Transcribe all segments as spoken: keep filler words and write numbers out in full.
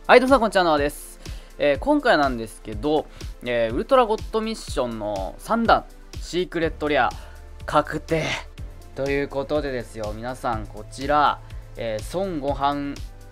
はい、どうもさんこんにちは、なわです。えー今回なんですけど、えーウルトラゴッドミッションのさんだん、シークレットレア、確定ということでですよ、皆さん、こちら、えー孫悟飯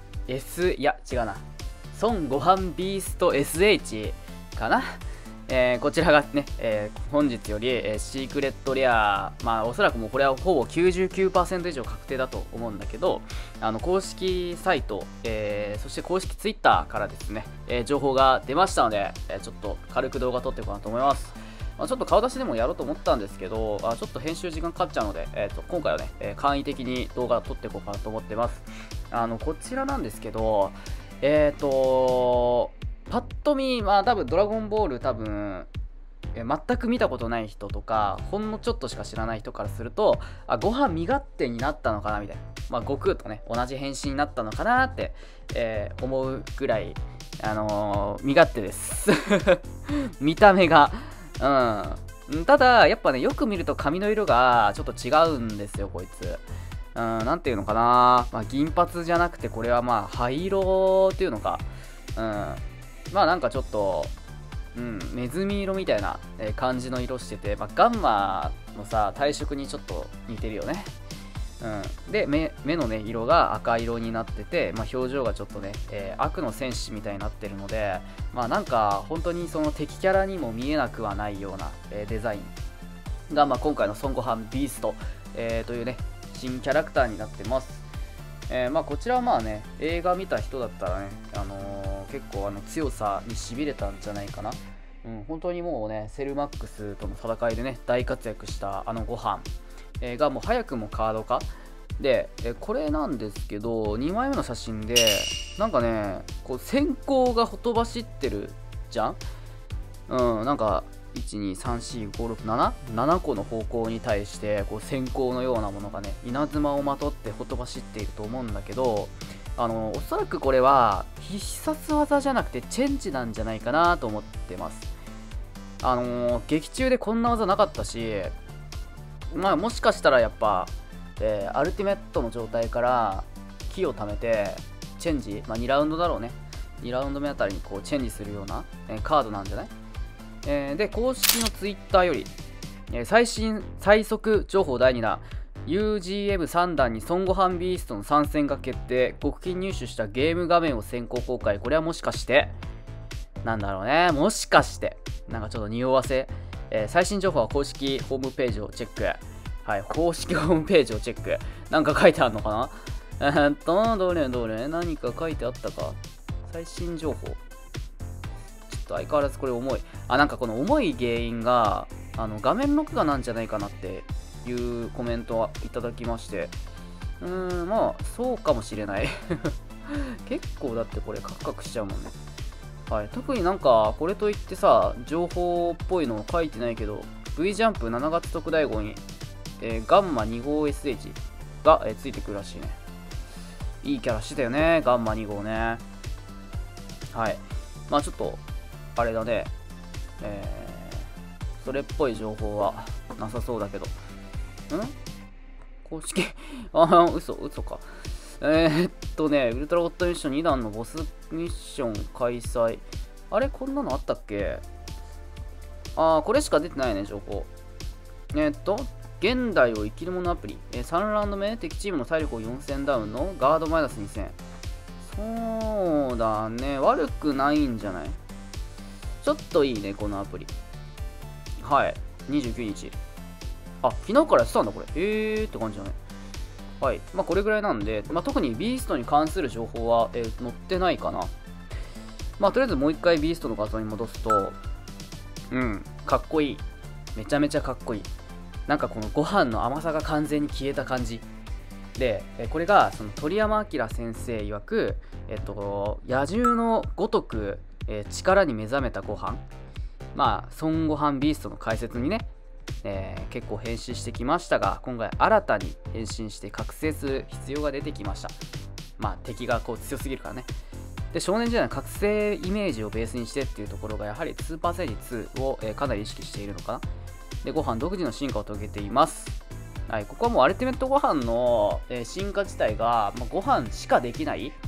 S、いや、違うな、孫悟飯ビースト エスエイチ かな。えーこちらがね、えー本日より、えーシークレットレア、まあおそらくもうこれはほぼ きゅうじゅうきゅうパーセント 以上確定だと思うんだけど、あの公式サイト、えーそして公式ツイッターからですね、えー情報が出ましたので、えーちょっと軽く動画撮っていこうかなと思います。まあ、ちょっと顔出しでもやろうと思ったんですけど、あちょっと編集時間かかっちゃうので、えー、と今回はね、えー簡易的に動画撮っていこうかなと思ってます。あのこちらなんですけど、えっ、とパッと見、まあ多分ドラゴンボール多分え全く見たことない人とかほんのちょっとしか知らない人からすると、あご飯身勝手になったのかなみたいな、まあ、悟空とね同じ変身になったのかなって、えー思うぐらい、あのー身勝手です見た目が。うんただやっぱね、よく見ると髪の色がちょっと違うんですよこいつ。うん、なんていうのかな、まあ、銀髪じゃなくてこれはまあ灰色っていうのか。うんまあなんかちょっとうん、ネズミ色みたいなえー感じの色してて、まあ、ガンマのさ体色にちょっと似てるよね。うん、で 目, 目のね色が赤色になってて、まあ、表情がちょっとね、えー悪の戦士みたいになってるので、まあなんか本当にその敵キャラにも見えなくはないような、えーデザインが、まあ、今回の孫悟飯ビースト、えーというね新キャラクターになってます。えーまあ、こちらはまあね、映画見た人だったらね、あのー結構あの強さにしびれたんじゃないかな。うん、本当にもうね、セルマックスとの戦いでね、大活躍したあのご飯、えーがもう早くもカード化で、えーこれなんですけど、にまいめの写真で、なんかね、こう閃光がほとばしってるじゃん。うん、なんか、いち、に、さん、よん、ご、ろく、なな? ななこの方向に対してこう閃光のようなものがね稲妻をまとってほとばしっていると思うんだけど、あのおそらくこれは必殺技じゃなくてチェンジなんじゃないかなと思ってます。あのー劇中でこんな技なかったし、まあもしかしたらやっぱ、えーアルティメットの状態から気を貯めてチェンジ、まあ、にラウンドだろうね、にラウンド目あたりにこうチェンジするような、えーカードなんじゃない。えーで、公式のツイッターより、えー最新最速情報だいにだん ユージーエムさん 段に孫悟飯ビーストの参戦が決定。極秘入手したゲーム画面を先行公開。これはもしかしてなんだろうね、もしかしてなんかちょっと匂わせ、えー最新情報は公式ホームページをチェック。はい、公式ホームページをチェック。なんか書いてあるのかな。えーっとどれどれ何か書いてあったか。最新情報、相変わらずこれ重い。あ、なんかこの重い原因があの画面録画なんじゃないかなっていうコメントをいただきまして、うーんまあそうかもしれない結構だってこれカクカクしちゃうもんね。はい、特になんかこれといってさ情報っぽいの書いてないけど、 V ジャンプしちがつ特大号に、えーガンマに号 エスエイチ が、えーついてくるらしいね。いいキャラしてたよね、ガンマに号ね。はい、まあちょっとあれだね、えー、それっぽい情報はなさそうだけど、ん公式ああ、嘘、嘘か。えー、っとね、ウルトラゴッドミッションにだんのボスミッション開催。あれこんなのあったっけ。ああ、これしか出てないね、情報。えー、っと、現代を生きる者アプリ。えー、さんラウンド目、敵チームの体力をよんせんダウンのガードマイナスにせん。そうだね、悪くないんじゃない。ちょっといいね、このアプリ。はい。にじゅうくにち。あ、昨日からやってたんだ、これ。へーって感じだね。はい。まあ、これぐらいなんで、まあ、特にビーストに関する情報は、えー載ってないかな。まあ、とりあえずもう一回ビーストの画像に戻すと、うん、かっこいい。めちゃめちゃかっこいい。なんかこのご飯の甘さが完全に消えた感じ。で、えこれが、その鳥山明先生曰く、えっと、野獣のごとく、えー力に目覚めたご飯、まあ孫悟飯ビーストの解説にね、えー結構変身してきましたが、今回新たに変身して覚醒する必要が出てきました。まあ敵がこう強すぎるからね。で、少年時代の覚醒イメージをベースにしてっていうところがやはりスーパーサイジツーを、えーかなり意識しているのかな。で、ご飯独自の進化を遂げています。はい、ここはもうアルティメットご飯の、えー進化自体が、まあ、ご飯しかできない、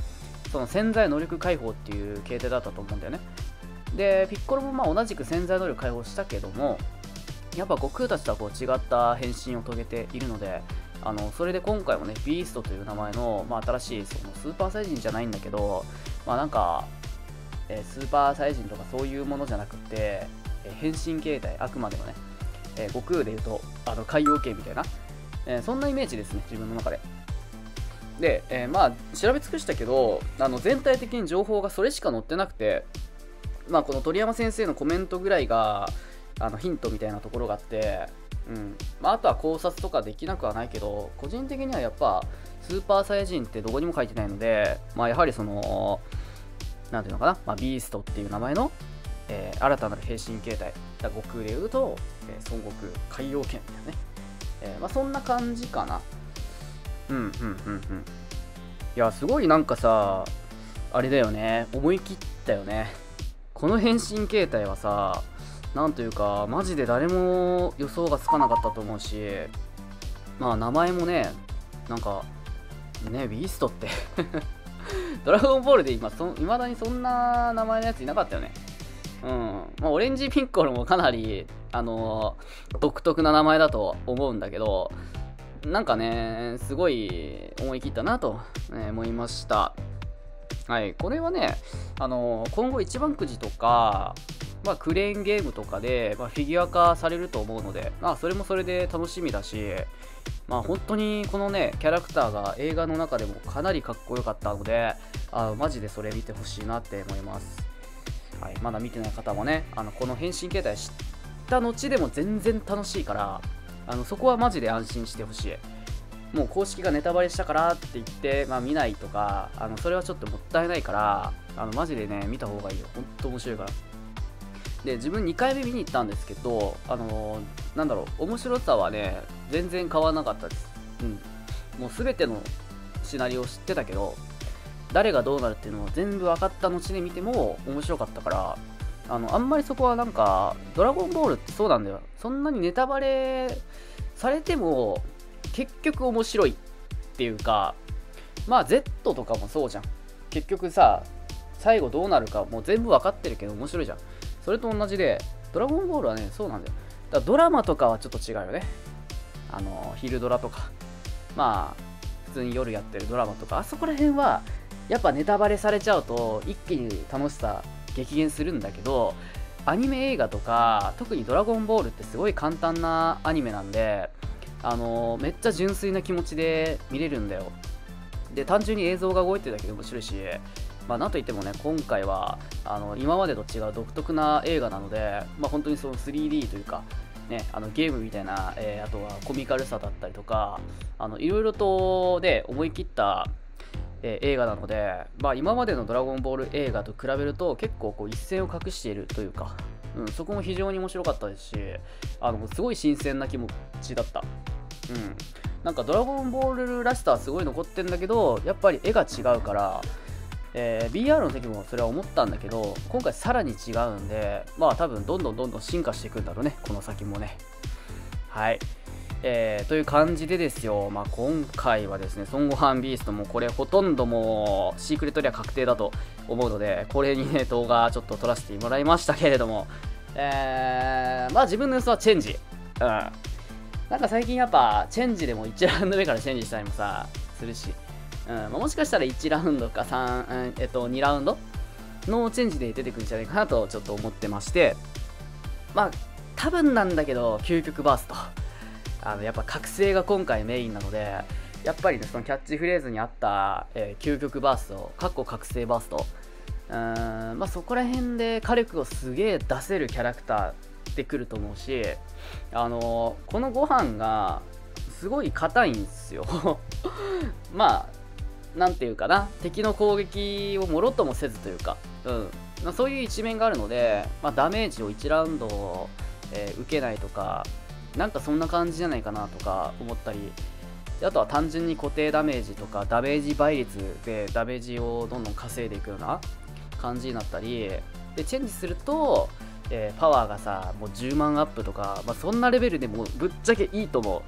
その潜在能力解放っていう形態だったと思うんだよね。でピッコロもまあ同じく潜在能力解放したけども、やっぱ悟空たちとはこう違った変身を遂げているので、あのそれで今回もねビーストという名前の、まあ、新しいそのスーパーサイヤ人じゃないんだけど、まあなんか、えー、スーパーサイヤ人とかそういうものじゃなくて、えー、変身形態、あくまでもね、えー、悟空でいうとあの海洋系みたいな、えー、そんなイメージですね、自分の中で。で、えー、まあ調べ尽くしたけど、あの全体的に情報がそれしか載ってなくて、まあこの鳥山先生のコメントぐらいがあのヒントみたいなところがあって、うんまあ、あとは考察とかできなくはないけど、個人的にはやっぱスーパーサイヤ人ってどこにも書いてないので、まあ、やはりそのなんていうのかな、まあ、ビーストっていう名前の、えー、新たなる変身形態、悟空でいうと、えー、孫悟空海洋圏みたいなね、えーまあ、そんな感じかな。うんうんうんうん。いやすごいなんかさ、あれだよね、思い切ったよね。この変身形態はさ、なんというかマジで誰も予想がつかなかったと思うし、まあ名前もね、なんかね、ビーストってドラゴンボールで今そいまだにそんな名前のやついなかったよね。うんまあオレンジピッコロもかなりあのー、独特な名前だと思うんだけど、なんかねすごい思い切ったなと、ね、思いました。はい、これはね、あのー、今後一番くじとか、まあ、クレーンゲームとかで、まあ、フィギュア化されると思うので、まあ、それもそれで楽しみだし、まあ、本当にこのねキャラクターが映画の中でもかなりかっこよかったので、あマジでそれ見てほしいなって思います。はい、まだ見てない方もね、あのこの変身形態知った後でも全然楽しいから、あのそこはマジで安心してほしい。もう公式がネタバレしたからって言って、まあ、見ないとか、あのそれはちょっともったいないから、あのマジでね見た方がいいよ。ほんと面白いから。で自分にかいめ見に行ったんですけど、あのー、なんだろう、面白さはね全然変わらなかったです。うん、もう全てのシナリオを知ってたけど、誰がどうなるっていうのを全部分かった後で見ても面白かったから、あのあんまりそこはなんかドラゴンボールってそうなんだよ。そんなにネタバレされても結局面白いっていうか、まあ Z とかもそうじゃん。結局さ、最後どうなるかもう全部分かってるけど面白いじゃん。それと同じで、ドラゴンボールはね、そうなんだよ。だからドラマとかはちょっと違うよね。あの、昼ドラとか、まあ、普通に夜やってるドラマとか、あそこら辺は、やっぱネタバレされちゃうと、一気に楽しさ激減するんだけど、アニメ映画とか、特にドラゴンボールってすごい簡単なアニメなんで、あの、めっちゃ純粋な気持ちで見れるんだよ。で、単純に映像が動いてるだけで面白いし、まあ、なんといってもね、今回はあの今までと違う独特な映画なので、まあ、本当にその スリーディー というか、ね、あのゲームみたいな、えー、あとはコミカルさだったりとか、あのいろいろとで思い切った、えー、映画なので、まあ、今までのドラゴンボール映画と比べると結構こう一線を画しているというか、うん、そこも非常に面白かったですし、あのすごい新鮮な気持ちだった。うん、なんかドラゴンボールらしさはすごい残ってんだけど、やっぱり絵が違うから、えー、ビーアール の時もそれは思ったんだけど、今回さらに違うんで、まあ多分どんどんどんどん進化していくんだろうね、この先もね。はい、えー、という感じでですよ、まあ、今回はですね、孫悟飯ビーストもこれほとんどもうシークレットリア確定だと思うので、これにね動画ちょっと撮らせてもらいましたけれども、えー、まあ自分の予想はチェンジ。うん。なんか最近やっぱチェンジでもいちラウンド目からチェンジしたりもさ、するし。うんまあ、もしかしたらいちラウンドかさん、うんえっと、にラウンドのチェンジで出てくるんじゃないかなとちょっと思ってまして、まあ多分なんだけど究極バースト、あのやっぱ覚醒が今回メインなので、やっぱりねそのキャッチフレーズにあった、えー、究極バースト、かっこ覚醒バースト、うーんまあそこら辺で火力をすげえ出せるキャラクターってくると思うし、あのー、このご飯がすごい硬いんですよまあなんていうかな、敵の攻撃をもろともせずというか、うんまあ、そういう一面があるので、まあ、ダメージをいちラウンド、えー、受けないとか、なんかそんな感じじゃないかなとか思ったり、あとは単純に固定ダメージとかダメージ倍率でダメージをどんどん稼いでいくような感じになったりで、チェンジすると、えー、パワーがさもうじゅうまんアップとか、まあ、そんなレベルでもぶっちゃけいいと思う。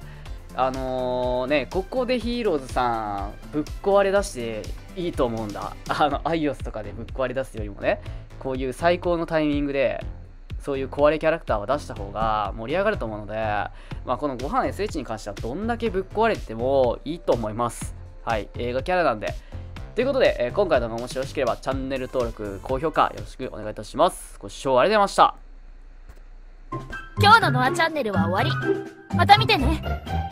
あのー、ね、ここでヒーローズさんぶっ壊れ出していいと思うんだ。あのアイオスとかでぶっ壊れ出すよりもね、こういう最高のタイミングでそういう壊れキャラクターを出した方が盛り上がると思うので、まあ、このご飯 エスエイチ に関してはどんだけぶっ壊れてもいいと思います。はい、映画キャラなんで。ということで、えー、今回の動画が面白ければチャンネル登録、高評価よろしくお願いいたします。ご視聴ありがとうございました。 今日のノアチャンネルは終わり。また見てね。